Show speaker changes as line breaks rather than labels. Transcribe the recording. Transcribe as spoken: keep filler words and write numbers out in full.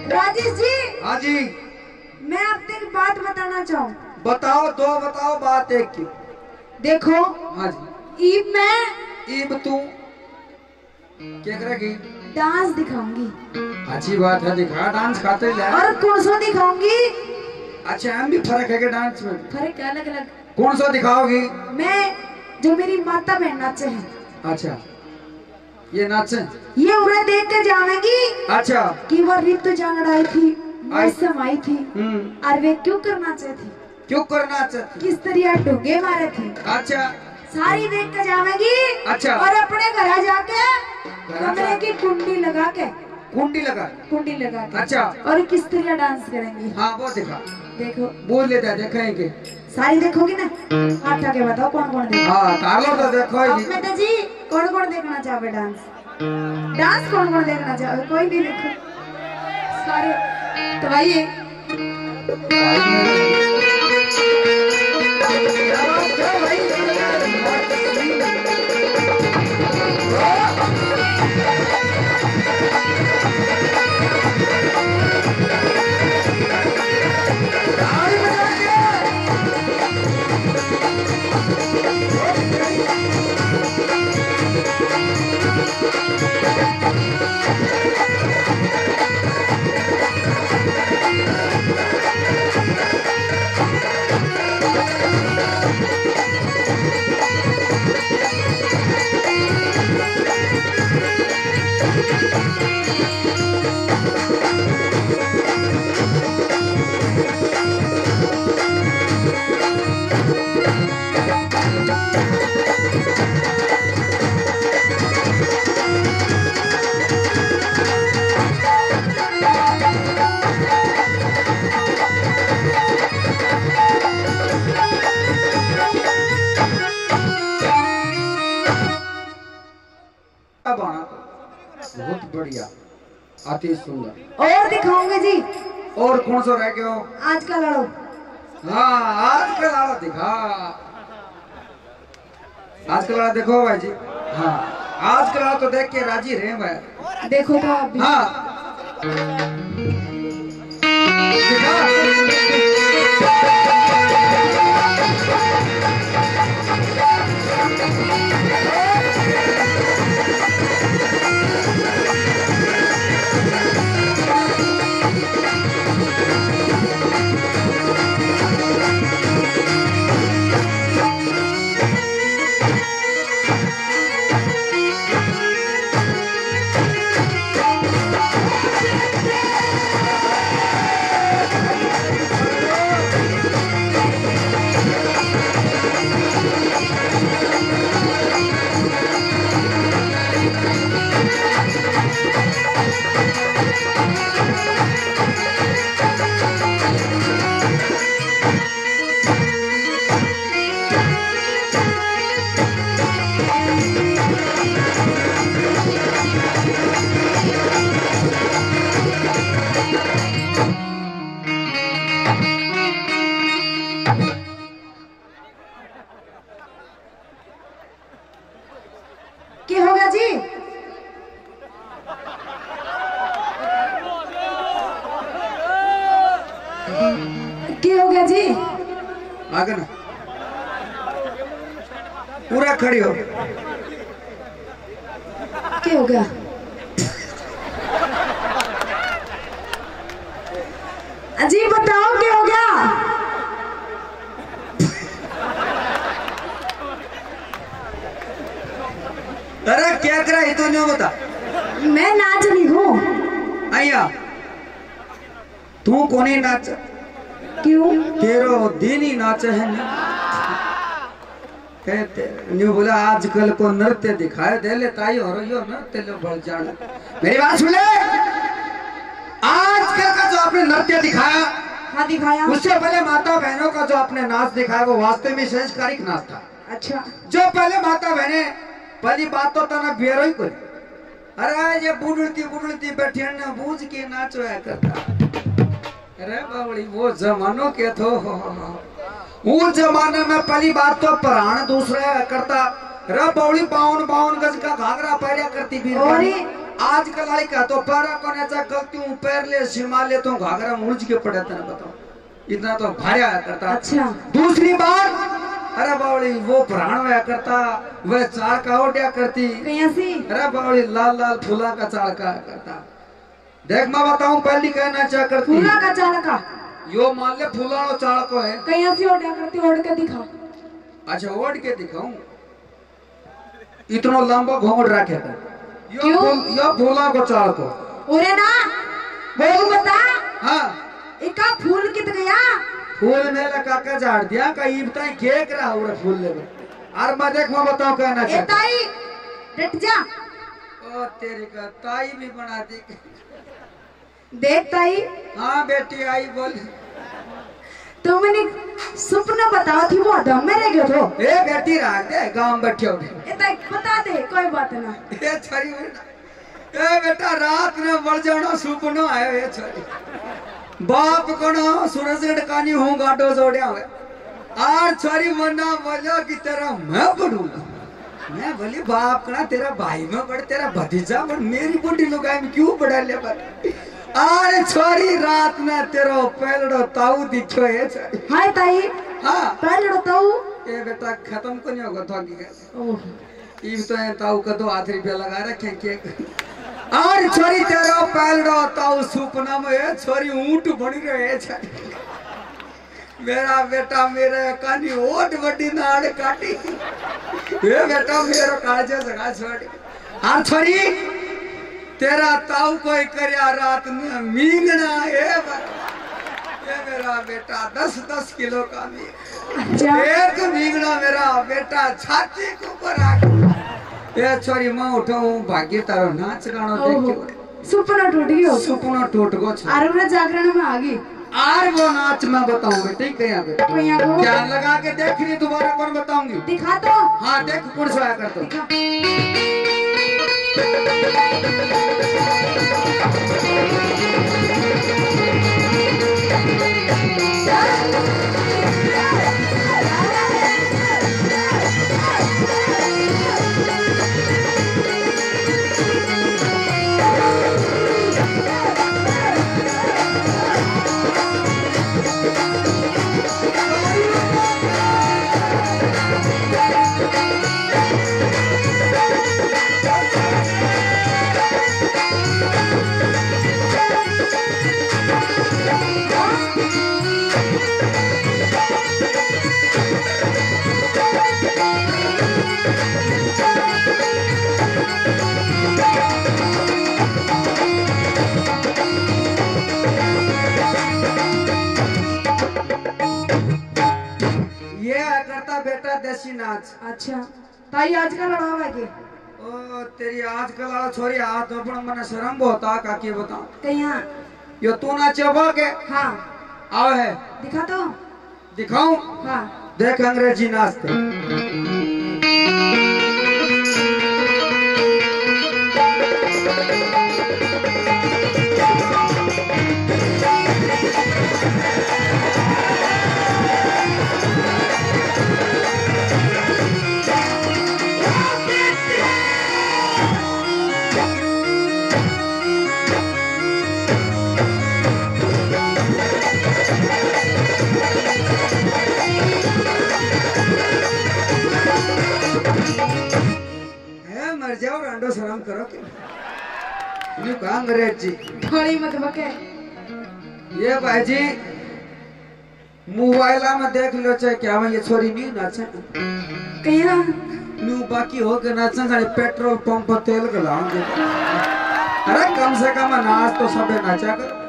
राजेश जी।
हाँ जी।
मैं आपसे एक बात बताना चाहूँ।
बताओ, दो बताओ बात एक की।
देखो।
हाँ जी।
ईब मैं
ईब तू क्या करेगी?
डांस दिखाऊंगी।
अच्छी बात है, दिखा डांस खाते ले।
और कौन सा दिखाऊंगी?
अच्छा, हम भी फर्क है के डांस में?
फर्क अलग अलग।
कौन सा दिखाओगी?
मैं जो मेरी माता बहन नाचे हैं।
अच्छा, ये नाचे
ये उन्हें देख कर जानेगी। अच्छा, कि वो ऋतु जांगड़ आई थी, मौसम आई थी, और वे क्यों करना चाहती? क्यों करना चाहती? किस तरह डूंगे मारे थे। अच्छा, सारी देख कर जावेगी। अच्छा, और अपने घर जाके कमरे की कुंडी लगा के कुंडी लगा कुंडी लगा के अच्छा, और किस तरह डांस करेंगी। हाँ, वो दिखा। देखो, बोल लेता है, देखेंगे। सारी देखोगी ना? हाथ के बताओ कौन कौन देखो। हाँ, तालो तो देखो ही। अब मैं जी कौन कौन देखना चाहे डांस? डांस कौन कौन देखना चाहे? कोई नहीं देखो सारे। तो आइए। बहुत बढ़िया, अति सुंदर। और दिखाओगे जी? और कौन सा रह गया? आज का लड़ो। हाँ, आज का लड़ो दिखा। आज का लड़ा देखो भाई जी। हाँ, आज का लड़ा तो देख के राजी रहे भाई। देखो तो अभी। हाँ, दिखा। क्या हो गया जी? क्या हो गया जी? आगे ना पूरा खड़ी हो। क्या हो गया? अजी बताओ क्या हो गया? अरे क्या करा ये तो नहीं बता। मैं नाच रही हूँ। आया तू कोनी नाच? क्यों? तेरो दिन ही नाच है ना। कहते न्यू बोला आजकल को नृत्य दिखाए दे ले ताई और यो नृत्य लो बढ़ जाना। मेरी बात सुन ले। आजकल का जो आपने नृत्य दिखाया, हाँ दिखाया, उससे पहले माता बहनों का जो आपने नाच दिखाया वो वास्तव में संस्कारिक नाच था। अच्छा, जो पहले माता बहने पहली बात तो तना बेरो ही कोई। अरे ये बुढ़ती बुढ़ती बैठी ने बूझ के नाच रहा करता। अरे बावड़ी वो जमानों के थो। उस जमाने में पहली बात तो प्राण दूसरे करता। रे बावड़ी बावन बावन गज का घाघरा पहना करती भी। और
आजकल आई का तो पैरा कोने चा गलती हूँ पैर ले सिमा ले तो घाघरा मुर्ज के पड़े थे बताओ इतना तो भारिया करता।
अच्छा
दूसरी बार अरे बावली वो प्राण वया करता वह चाल का ओडिया करती
कैसी
अरे बावली लाल लाल फूला का चाल का करता। देख मैं बताऊं पहली कहना चाह करती
फूला का चाल का
यो मान ले फूला नो चाल को है
कैसी ओडिया करती ओढ़ के दिखाओ।
अच्छा ओढ़ के दिखाऊं इतना लंबा घोंघट रखे था यो फूल यो फूला को चाल को
ओरे ना बोल बता।
हाँ
इका फूल कित गया
फूल में लगा का झाड़ दिया का ई बताई केक रहा उरे फूल ले और मैं देख मैं बताऊं कहना
चाह ए ताई डट जा
ओ तेरी का ताई भी बना दी
देख ताई।
हाँ बेटी आई बोल
तो मैंने सपना बताओ थी वो दम में रह गयो तो
ए बेटी रहा दे गांव बैठे हो
ए ताई बता दे कोई बात ना
ए छरी बेटा ए बेटा रात में मर जाना सुपनो आयो ए छरी बाप कोना सूरज डकानी हूं गाडो जोड़या हुए आर छरी मना बोलो कि तेरा मैं पढ़ूंगा मैं बोली बाप कना तेरा भाई में पढ़ तेरा भतीजा पर मेरी बुढ़ी लुगाई में क्यों पढ़ा ले पर आरे छोरी रात में तेरो पहलड़ो ताऊ दिखो है छोरी।
हाय ताई
हाँ
पहलड़ो ताऊ
ए बेटा खत्म को नहीं होगा तो की
ओह
ई तो है ताऊ का दो हाथ रुपया लगा रखे के आर छोरी तेरो पहलड़ो ताऊ सुपना में छोरी ऊंट बन रहे छोरी मेरा बेटा मेरे कानी ओट बड़ी नाड़ काटी ए बेटा मेरो काजे जगह छोड़ी हां छोरी तेरा ताऊ कोई करया रात में मींगना है ये मेरा बेटा दस दस किलो का मींग एक मींगना मेरा बेटा छाती के ऊपर आ ए छोरी मैं उठाऊं भाग्य तारो नाच गाना देख के
सपना टूट गयो
सपना टूट गयो
अरे मैं जागरण में आ गई
आर वो नाच मैं बताऊं बेटे कया पे ध्यान लगा के देख रही दोबारा कौन बताऊंगी
दिखा तो
हाँ देख कौन सोया कर तो देसी नाच।
अच्छा ताई आजकल लड़ावा के
ओ तेरी आजकल वाला छोरी हाथ अपन मने शर्म होता का के बताऊं
कहिया
यो तू नाचे बोल के
हां
आओ है
दिखा तो
दिखाऊं
हां
देख अंग्रेजी नाचते जाओ रांडो शर्म करो के ये कहां अंग्रेज जी
थोड़ी मत बके
ये भाई जी मोबाइल में देख लो चाहे क्या मैं ये छोरी नहीं नाचे
कहिया
न्यू बाकी हो के नाचन सारे पेट्रोल पंप पर तेल गलाऊंगे अरे कम से कम नाच तो सबे नाचा कर